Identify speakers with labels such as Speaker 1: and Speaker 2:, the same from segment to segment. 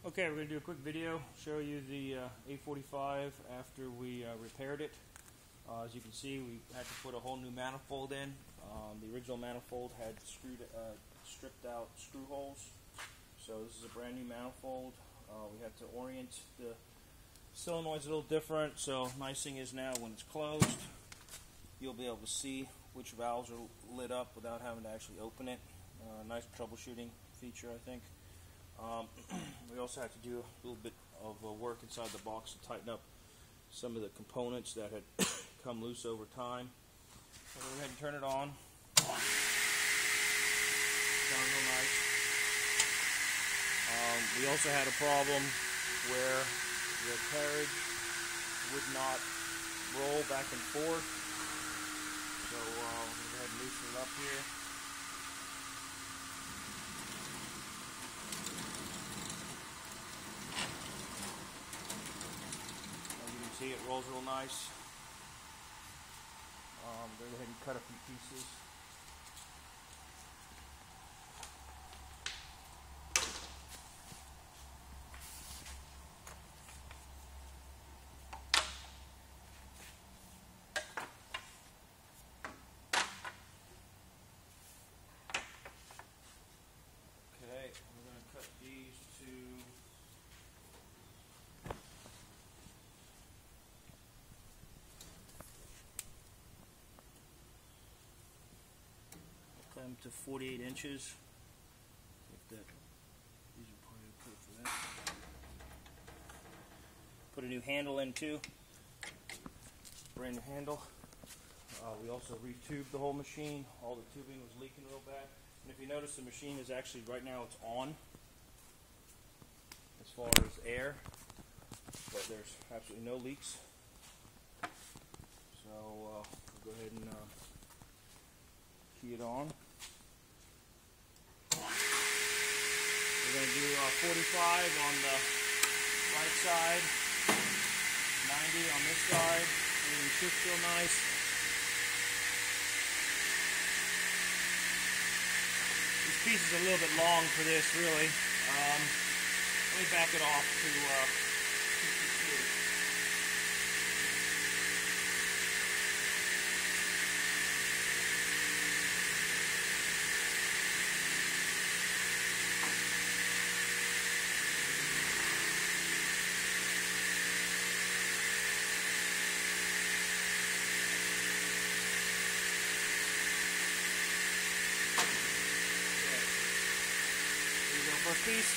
Speaker 1: Okay, we're going to do a quick video, show you the A45 after we repaired it. As you can see, we had to put a whole new manifold in. The original manifold had stripped out screw holes, so this is a brand new manifold. We had to orient the solenoids a little different, so nice thing is now when it's closed, you'll be able to see which valves are lit up without having to actually open it. Nice troubleshooting feature, I think. We also had to do a little bit of work inside the box to tighten up some of the components that had come loose over time. So go ahead and turn it on. Sounds real nice. We also had a problem where the carriage would not roll back and forth. So we're going to go ahead and loosen it up here. See, it rolls real nice. Go ahead and cut a few pieces. Okay, we're going to cut these to them to 48 inches. These are probably okay for that. Put a new handle in too. Brand new handle. We also re-tubed the whole machine. All the tubing was leaking real bad. And if you notice, the machine is actually, right now it's on as far as air, but there's absolutely no leaks. So we'll go ahead and key it on. We're going to do 45 on the right side, 90 on this side, and shift real nice. This piece is a little bit long for this, really. Let me back it off to keep it smooth. First piece.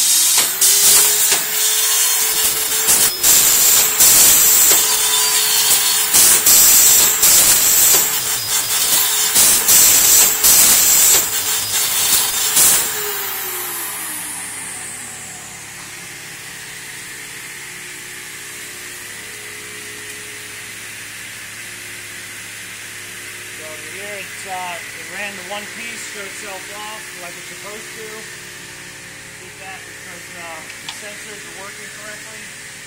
Speaker 1: So here it ran the one piece, shut itself off like it's supposed to. Did that because the sensors are working correctly.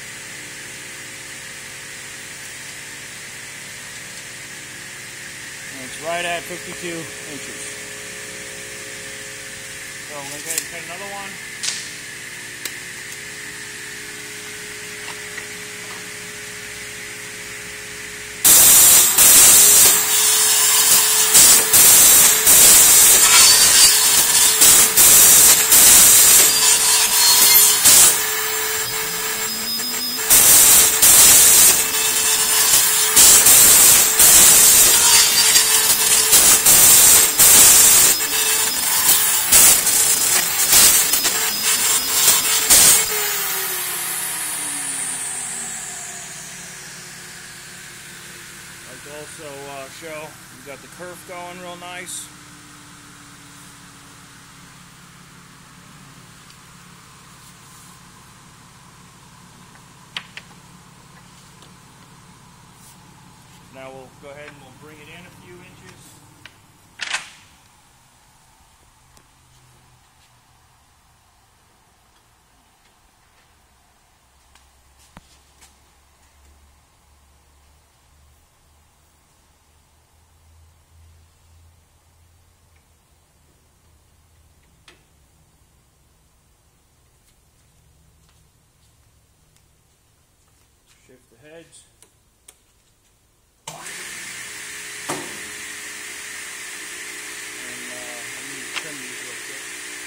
Speaker 1: And it's right at 52 inches. So we're going to go ahead and cut another one. Also show we got the kerf going real nice. Now we'll go ahead and we'll bring it in a few inches. heads. And I'm going to trim these real quick.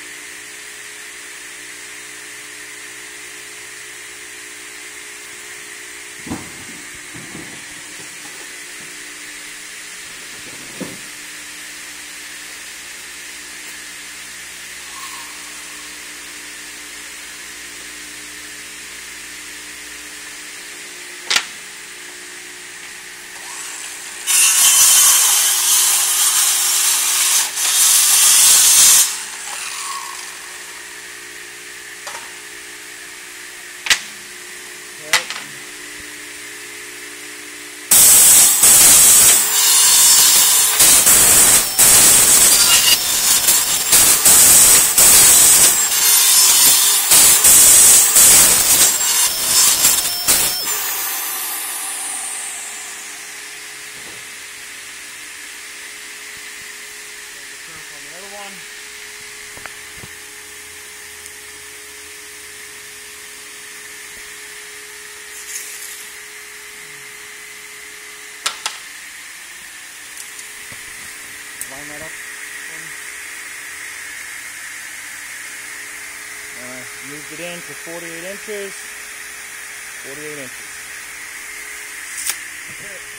Speaker 1: Line that up. Moved it in to 48 inches. 48 inches. Okay.